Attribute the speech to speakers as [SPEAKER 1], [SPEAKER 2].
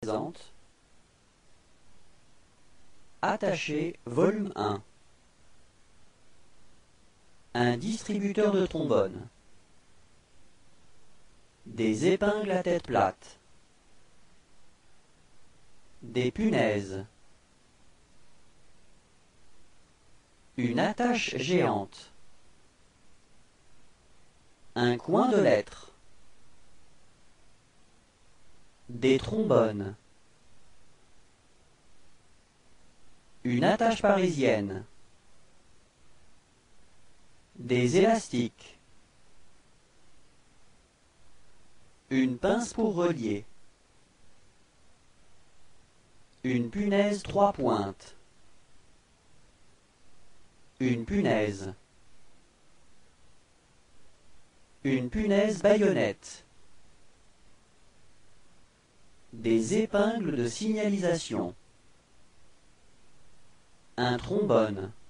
[SPEAKER 1] présente Attaché, volume 1. Un distributeur de trombone. Des épingles à tête plate. Des punaises. Une attache géante. Un coin de lettres. Des trombones. Une attache parisienne. Des élastiques. Une pince pour relier. Une punaise 3 pointes. Une punaise. Une punaise baïonnette. Des épingles de signalisation. Un trombone.